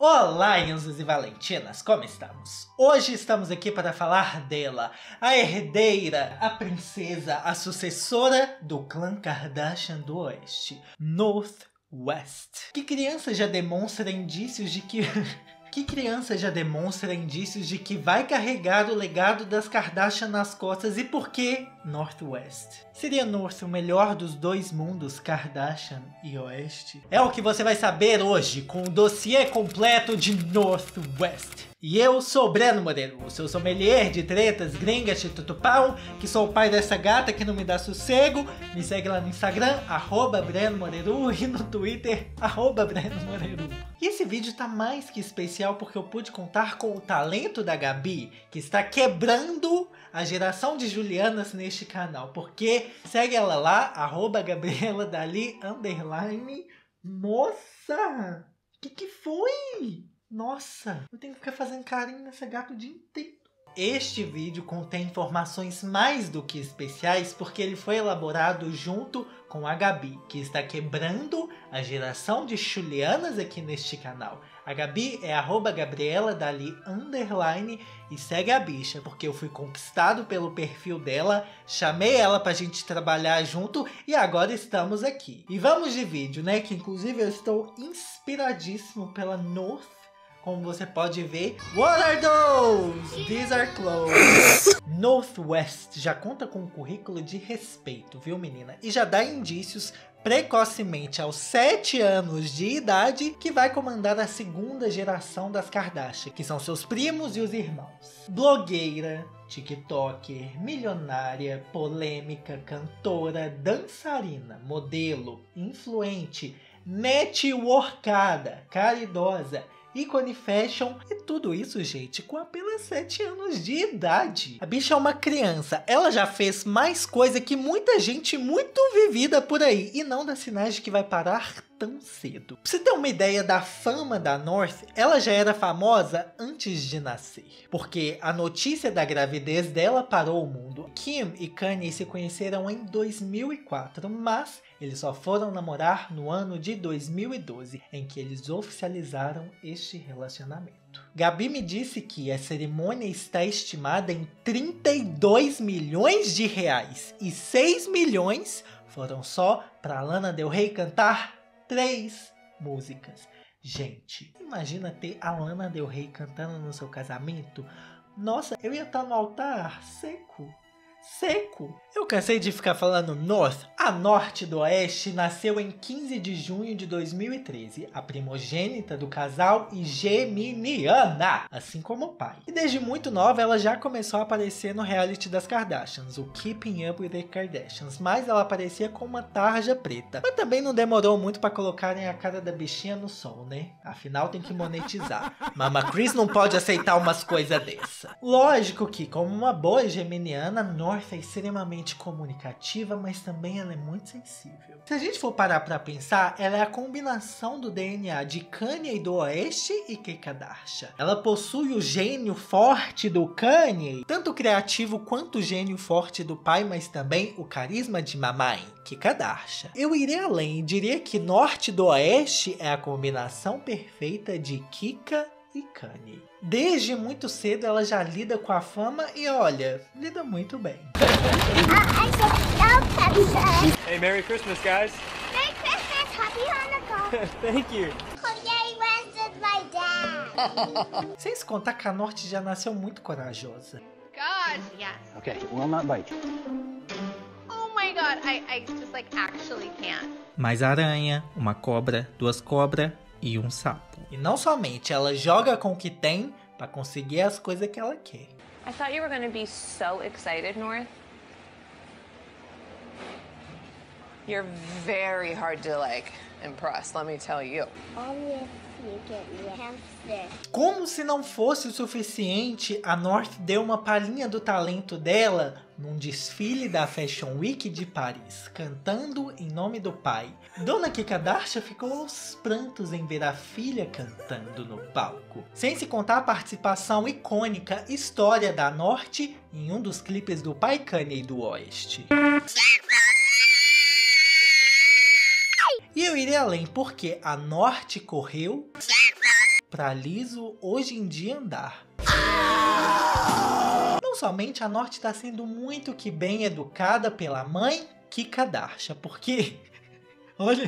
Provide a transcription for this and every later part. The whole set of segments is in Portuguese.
Olá, Enzos e Valentinas, como estamos? Hoje estamos aqui para falar dela, a herdeira, a princesa, a sucessora do clã Kardashian do Oeste, North West. Que criança já demonstra indícios de que... Que criança já demonstra indícios de que vai carregar o legado das Kardashian nas costas e por que Northwest? Seria North o melhor dos dois mundos, Kardashian e Oeste? É o que você vai saber hoje com o dossiê completo de Northwest. E eu sou Breno Moreiro, o seu sommelier de tretas, gringas e tutupão, que sou o pai dessa gata que não me dá sossego. Me segue lá no Instagram, @Breno Moreiro, e no Twitter, @Breno Moreiro. E esse vídeo tá mais que especial porque eu pude contar com o talento da Gabi, que está quebrando a geração de Julianas neste canal. Porque segue ela lá, @GabrielaDali_. Nossa! Que foi? Nossa, eu tenho que ficar fazendo carinho nessa gata o dia inteiro. Este vídeo contém informações mais do que especiais porque ele foi elaborado junto com a Gabi, que está quebrando a geração de Julianas aqui neste canal. A Gabi é @GabrielaDali_ e segue a bicha, porque eu fui conquistado pelo perfil dela, chamei ela pra gente trabalhar junto e agora estamos aqui. E vamos de vídeo, né? Que inclusive eu estou inspiradíssimo pela North. Como você pode ver, what are those? These are clothes. Northwest já conta com um currículo de respeito, viu menina? E já dá indícios precocemente aos 7 anos de idade que vai comandar a segunda geração das Kardashian, que são seus primos e os irmãos. Blogueira, tiktoker, milionária, polêmica, cantora, dançarina, modelo, influente, networkada, caridosa, ícone fashion e tudo isso, gente, com apenas 7 anos de idade. A bicha é uma criança, ela já fez mais coisa que muita gente muito vivida por aí e não dá sinais de que vai parar tão cedo. Pra você ter uma ideia da fama da North, ela já era famosa antes de nascer, porque a notícia da gravidez dela parou o mundo. Kim e Kanye se conheceram em 2004, mas eles só foram namorar no ano de 2012, em que eles oficializaram este relacionamento. Gabi me disse que a cerimônia está estimada em 32 milhões de reais e 6 milhões foram só para Lana Del Rey cantar 3 músicas. Gente, imagina ter a Lana Del Rey cantando no seu casamento? Nossa, eu ia estar no altar seco. Seco. Eu cansei de ficar falando North. A Norte do Oeste nasceu em 15 de junho de 2013, a primogênita do casal e geminiana, assim como o pai. E desde muito nova ela já começou a aparecer no reality das Kardashians, o Keeping Up with the Kardashians, mas ela aparecia com uma tarja preta. Mas também não demorou muito para colocarem a cara da bichinha no sol, né? Afinal tem que monetizar. Mama Chris não pode aceitar umas coisas dessa. Lógico que, como uma boa geminiana, North é extremamente comunicativa, mas também ela é muito sensível. Se a gente for parar pra pensar, ela é a combinação do DNA de Kanye do Oeste e Kim Kardashian. Ela possui o gênio forte do Kanye, tanto o criativo quanto o gênio forte do pai, mas também o carisma de mamãe, Kim Kardashian. Eu irei além e diria que Norte do Oeste é a combinação perfeita de Kika e Kanye. Desde muito cedo ela já lida com a fama e olha, lida muito bem. Hey, Merry Christmas, guys. Merry Christmas, Happy Hanukkah. Thank you. Yay, where's my dad? Sem se contar que a Norte já nasceu muito corajosa. God, yes. Okay, will not bite. Oh my God, I just like actually can't. Mais aranha, uma cobra, 2 cobras e um sapo. E não somente, ela joga com o que tem pra conseguir as coisas que ela quer. I thought you were going to be so excited, North. You're very hard to, impress, let me tell you. Only if you get me a hamster. Como se não fosse o suficiente, a North deu uma palhinha do talento dela num desfile da Fashion Week de Paris, cantando em nome do pai. Dona Kim Kardashian ficou aos prantos em ver a filha cantando no palco. Sem se contar a participação icônica História da Norte em um dos clipes do pai Kanye do Oeste. E eu irei além, porque a Norte correu pra Liso hoje em dia andar. Não somente a Norte está sendo muito que bem educada pela mãe Kika Darsha, porque olha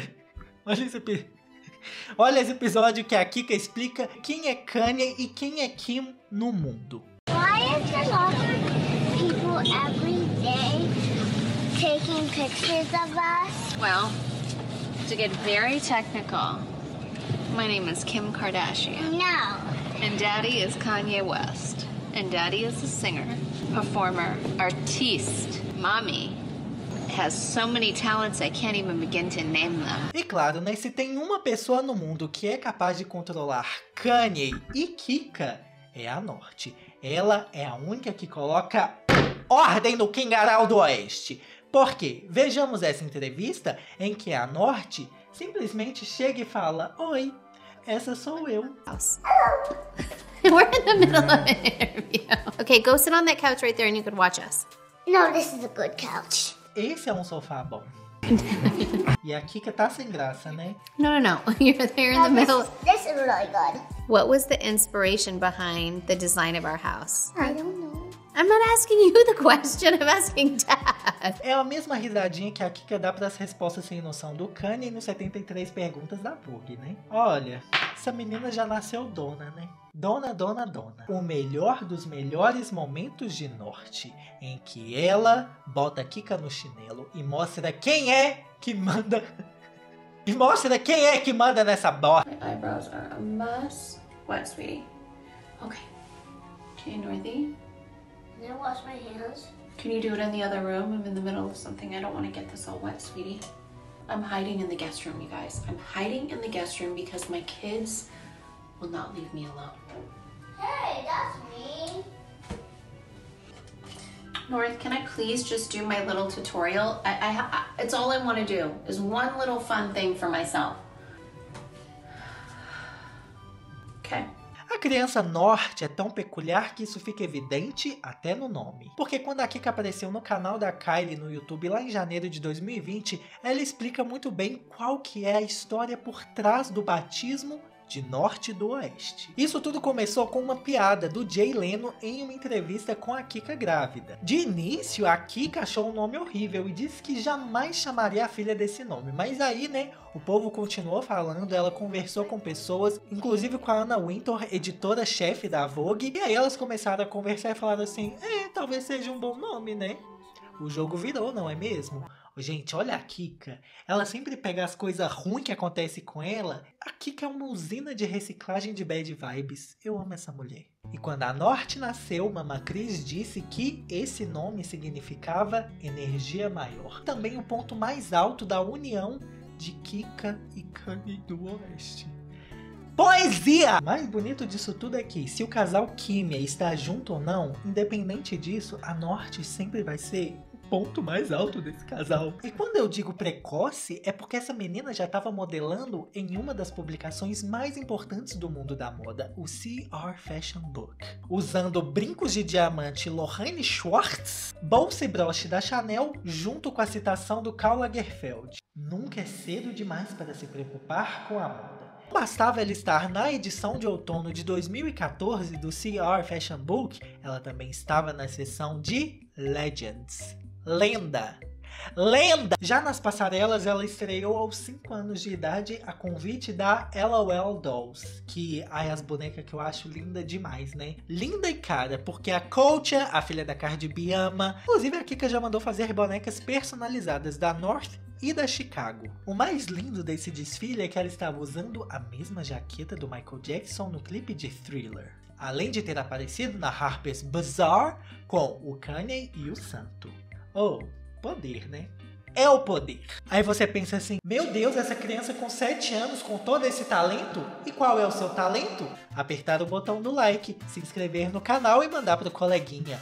esse episódio que a Kika explica quem é Kanye e quem é Kim no mundo. Why is there lots of people every day taking pictures of us? Well, to get very technical, my name is Kim Kardashian. No. And Daddy is Kanye West. And Daddy is a singer, performer, artiste. Mommy has so many talents I can't even begin to name them. E claro, né, se tem uma pessoa no mundo que é capaz de controlar Kanye e Kika, é a Norte. Ela é a única que coloca ordem no Quingaral do Oeste. Por quê? Vejamos essa entrevista em que a Norte simplesmente chega e fala: oi, essa sou eu. We're in the middle of an interview. Okay, go sit on that couch right there and you can watch us. No, this is a good couch. Esse é um sofá bom. E a Kika tá sem graça, né? No. You're there in the middle. This is really good. What was the inspiration behind the design of our house? I don't know. I'm not asking you the question, I'm asking Dad. É a mesma risadinha que a Kika dá pras respostas sem noção do Kanye no 73 perguntas da Vogue, né? Olha, essa menina já nasceu dona, né? Dona. O melhor dos melhores momentos de Norte, em que ela bota a Kika no chinelo e mostra quem é que manda. E mostra quem é que manda nessa bosta. My eyebrows are a mess. What, sweetie? Okay. Okay, Northie. Can I wash my hands? Can you do it in the other room? I'm in the middle of something. I don't want to get this all wet, sweetie. I'm hiding in the guest room, you guys. I'm hiding in the guest room because my kids will not leave me alone. Hey, that's mean. North, can I please just do my little tutorial? It's all I want to do is one little fun thing for myself. Okay. A criança Norte é tão peculiar que isso fica evidente até no nome. Porque quando a Kika apareceu no canal da Kylie no YouTube lá em janeiro de 2020, ela explica muito bem qual que é a história por trás do batismo de Norte e do Oeste. Isso tudo começou com uma piada do Jay Leno em uma entrevista com a Kika grávida. De início, a Kika achou um nome horrível e disse que jamais chamaria a filha desse nome. Mas aí, né, o povo continuou falando, ela conversou com pessoas, inclusive com a Anna Wintour, editora-chefe da Vogue, e aí elas começaram a conversar e falaram assim: talvez seja um bom nome, né? O jogo virou, não é mesmo? Gente, olha a Kika. Ela sempre pega as coisas ruins que acontecem com ela. A Kika é uma usina de reciclagem de bad vibes. Eu amo essa mulher. E quando a Norte nasceu, Mama Cris disse que esse nome significava energia maior. Também o ponto mais alto da união de Kika e Kanye do Oeste. Poesia! O mais bonito disso tudo é que, se o casal Kimia está junto ou não, independente disso, a Norte sempre vai ser o ponto mais alto desse casal. E quando eu digo precoce, é porque essa menina já estava modelando em uma das publicações mais importantes do mundo da moda, o CR Fashion Book. Usando brincos de diamante Lorraine Schwartz, bolsa e broche da Chanel, junto com a citação do Karl Lagerfeld. Nunca é cedo demais para se preocupar com a moda. Não bastava ela estar na edição de outono de 2014 do CR Fashion Book, ela também estava na seção de Legends. Lenda! Já nas passarelas, ela estreou aos 5 anos de idade a convite da LOL Dolls, que as bonecas que eu acho linda demais, né? Linda e cara, porque a Coacha, a filha da Cardi B, ama. Inclusive a Kika já mandou fazer bonecas personalizadas da North e da Chicago. O mais lindo desse desfile é que ela estava usando a mesma jaqueta do Michael Jackson no clipe de Thriller, além de ter aparecido na Harper's Bazaar com o Kanye e o Santo. Oh, poder, né? É o poder. Aí você pensa assim: meu Deus, essa criança com 7 anos com todo esse talento? E qual é o seu talento? Apertar o botão do like, se inscrever no canal e mandar pro coleguinha.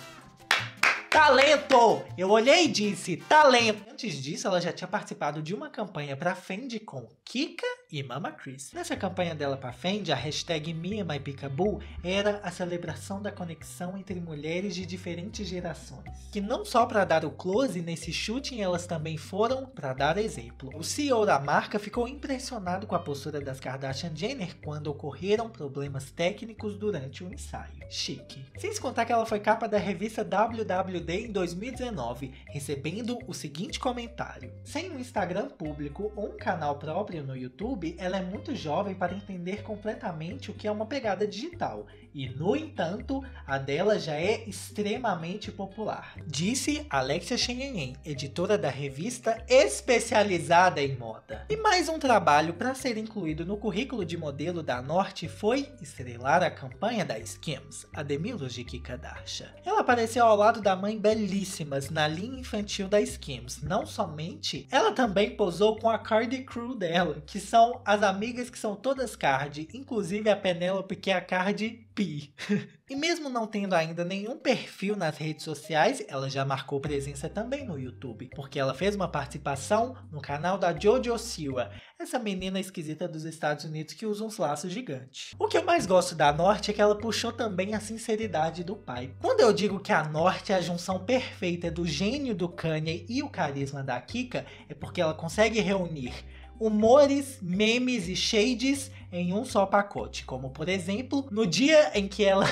Talento! Eu olhei e disse talento. Antes disso, ela já tinha participado de uma campanha para Fendi com Kika e Mama Chris. Nessa campanha dela pra Fendi, a hashtag #MeAndMyPeekaboo era a celebração da conexão entre mulheres de diferentes gerações. Que não só para dar o close nesse shooting, elas também foram para dar exemplo. O CEO da marca ficou impressionado com a postura das Kardashian-Jenner quando ocorreram problemas técnicos durante o ensaio. Chique. Sem se contar que ela foi capa da revista WWD em 2019, recebendo o seguinte comentário: sem um Instagram público ou um canal próprio no YouTube, ela é muito jovem para entender completamente o que é uma pegada digital. E, no entanto, a dela já é extremamente popular. Disse Alexia Cheyenne, editora da revista especializada em moda. E mais um trabalho para ser incluído no currículo de modelo da Norte foi estrelar a campanha da Skims, a Demilos de Kika Darsha. Ela apareceu ao lado da mãe Belíssimas na linha infantil da Skims. Não somente, ela também posou com a Cardi Crew dela, que são as amigas que são todas Cardi, inclusive a Penélope, que é a Cardi P. E mesmo não tendo ainda nenhum perfil nas redes sociais, ela já marcou presença também no YouTube, porque ela fez uma participação no canal da Jojo Siwa, essa menina esquisita dos Estados Unidos que usa uns laços gigantes. O que eu mais gosto da Norte é que ela puxou também a sinceridade do pai. Quando eu digo que a Norte é a junção perfeita do gênio do Kanye e o carisma da Kika, é porque ela consegue reunir humores, memes e shades em um só pacote, como por exemplo, no dia em que ela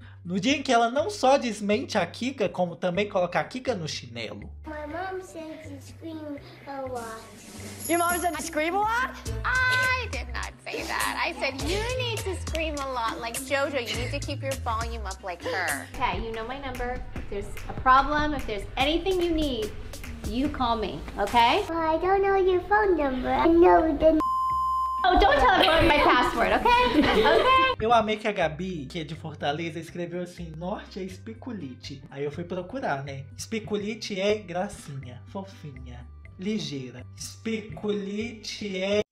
não só desmente a Kika, como também coloca a Kika no chinelo. My mom said to scream a lot. Your mom said I scream a lot? I did not say that. I said you need to scream a lot. Like Jojo, you need to keep your volume up like her. Okay, you know my number. If there's a problem, if there's anything you need, you call me, okay? Well, I don't know your phone number. I know the Oh, don't tell everyone my password, okay? Okay? Eu amei que a Gabi, que é de Fortaleza, escreveu assim: Norte é especulite. Aí eu fui procurar, né? Especulite é gracinha, fofinha, ligeira. Especulite é...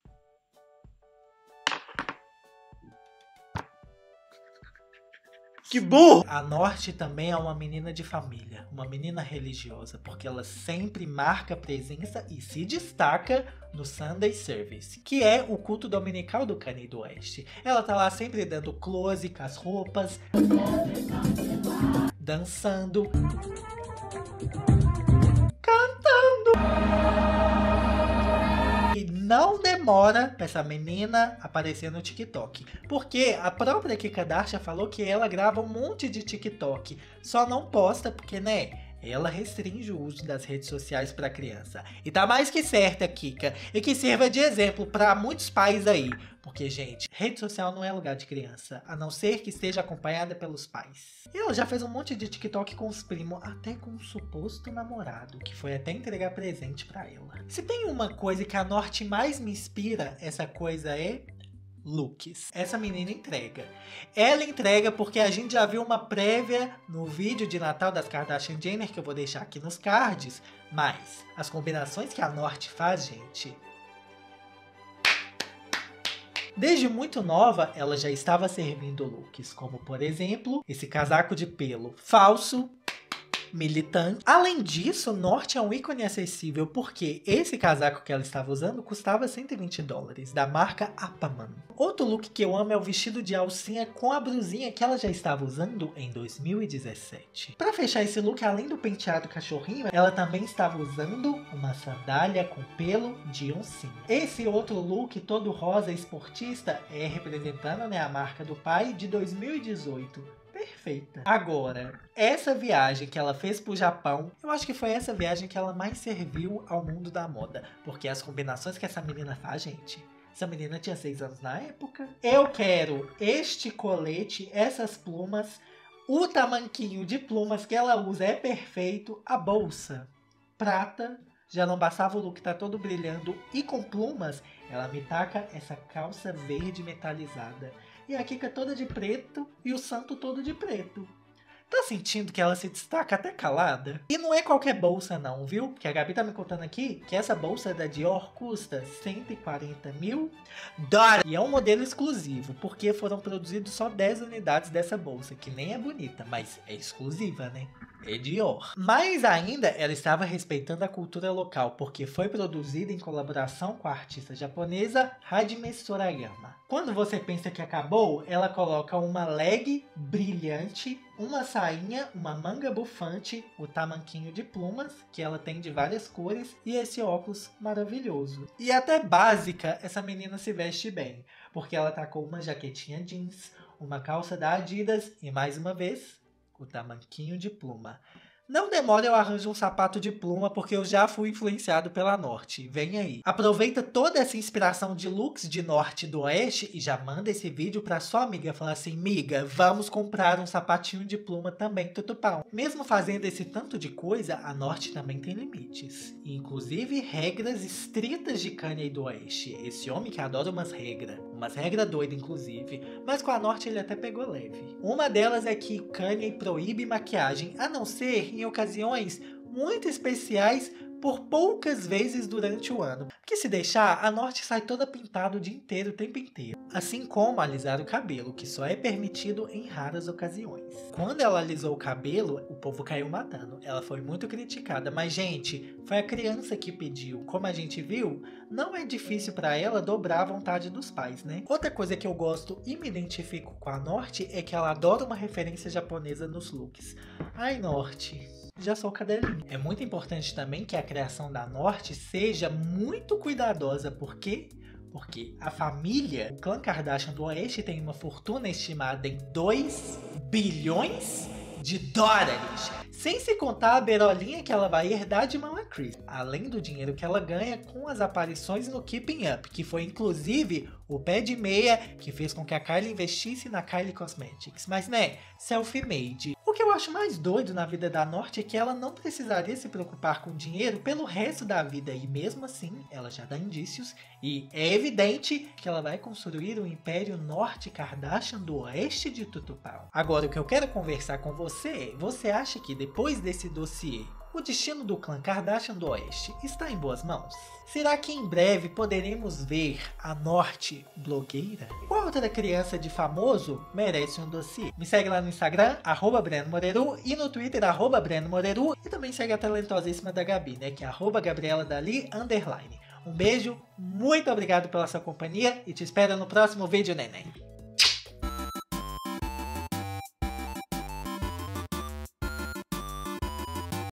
Que burro! A Norte também é uma menina de família, uma menina religiosa, porque ela sempre marca presença e se destaca no Sunday Service, que é o culto dominical do Kanye do Oeste. Ela tá lá sempre dando close com as roupas, dançando, cantando. E não demora pra essa menina aparecer no TikTok, porque a própria Kika Darsha falou que ela grava um monte de TikTok, só não posta porque, né, ela restringe o uso das redes sociais para criança. E tá mais que certa, Kika, e que sirva de exemplo para muitos pais aí, porque, gente, rede social não é lugar de criança, a não ser que esteja acompanhada pelos pais. E ela já fez um monte de TikTok com os primos, até com um suposto namorado, que foi até entregar presente pra ela. Se tem uma coisa que a Norte mais me inspira, essa coisa é looks. Essa menina entrega. Ela entrega porque a gente já viu uma prévia no vídeo de Natal das Kardashian-Jenner, que eu vou deixar aqui nos cards, mas as combinações que a Norte faz, gente... Desde muito nova, ela já estava servindo looks, como por exemplo, esse casaco de pelo falso, militante. Além disso, Norte é um ícone acessível, porque esse casaco que ela estava usando custava $120, da marca Apaman. Outro look que eu amo é o vestido de alcinha com a blusinha que ela já estava usando em 2017. Para fechar esse look, além do penteado cachorrinho, ela também estava usando uma sandália com pelo de oncinha. Esse outro look todo rosa esportista é representando, né, a marca do pai de 2018. Perfeita. Agora, essa viagem que ela fez pro Japão, eu acho que foi essa viagem que ela mais serviu ao mundo da moda. Porque as combinações que essa menina faz, gente... Essa menina tinha 6 anos na época. Eu quero este colete, essas plumas. O tamanquinho de plumas que ela usa é perfeito. A bolsa prata. Já não bastava o look tá todo brilhando. E com plumas, ela me taca essa calça verde metalizada. E a Kika toda de preto e o santo todo de preto. Tá sentindo que ela se destaca até calada? E não é qualquer bolsa não, viu? Porque a Gabi tá me contando aqui que essa bolsa da Dior custa $140 mil. E é um modelo exclusivo, porque foram produzidos só 10 unidades dessa bolsa, que nem é bonita, mas é exclusiva, né? é Dior. Mais ainda, ela estava respeitando a cultura local, porque foi produzida em colaboração com a artista japonesa Hajime Sorayama. Quando você pensa que acabou, ela coloca uma leg brilhante, uma sainha, uma manga bufante, o tamanquinho de plumas, que ela tem de várias cores, e esse óculos maravilhoso. E até básica, essa menina se veste bem, porque ela tá com uma jaquetinha jeans, uma calça da Adidas e, mais uma vez, o tamanquinho de pluma. Não demore, eu arranjo um sapato de pluma, porque eu já fui influenciado pela Norte. Vem aí. Aproveita toda essa inspiração de looks de Norte e do Oeste e já manda esse vídeo pra sua amiga. Fala assim, miga, vamos comprar um sapatinho de pluma também, tutupão. Mesmo fazendo esse tanto de coisa, a Norte também tem limites. E, inclusive, regras estritas de Kanye do Oeste. Esse homem que adora umas regras doidas, inclusive. Mas com a Norte ele até pegou leve. Uma delas é que Kanye proíbe maquiagem, a não ser em ocasiões muito especiais por poucas vezes durante o ano. Porque se deixar, a Norte sai toda pintada o dia inteiro, o tempo inteiro. Assim como alisar o cabelo, que só é permitido em raras ocasiões. Quando ela alisou o cabelo, o povo caiu matando. Ela foi muito criticada, mas gente, foi a criança que pediu. Como a gente viu, não é difícil para ela dobrar a vontade dos pais, né? Outra coisa que eu gosto e me identifico com a Norte é que ela adora uma referência japonesa nos looks. Ai, Norte, já sou cadelinha. É muito importante também que a criação da Norte seja muito cuidadosa, porque a família, o clã Kardashian do Oeste, tem uma fortuna estimada em 2 bilhões de dólares. Sem se contar a berolinha que ela vai herdar de Mama Chris. Além do dinheiro que ela ganha com as aparições no Keeping Up, que foi inclusive o pé de meia que fez com que a Kylie investisse na Kylie Cosmetics. Mas né, self-made. O que eu acho mais doido na vida da Norte é que ela não precisaria se preocupar com dinheiro pelo resto da vida. E mesmo assim, ela já dá indícios e é evidente que ela vai construir o Império Norte Kardashian do Oeste de Tutupau. Agora, o que eu quero conversar com você é, você acha que depois desse dossiê, o destino do clã Kardashian do Oeste está em boas mãos? Será que em breve poderemos ver a Norte blogueira? Qual outra criança de famoso merece um dossiê? Me segue lá no Instagram, @BrenoMoreru, e no Twitter, @BrenoMoreru, e também segue a talentosíssima da Gabi, né, que é @GabrielaDali_. Um beijo, muito obrigado pela sua companhia e te espero no próximo vídeo, neném.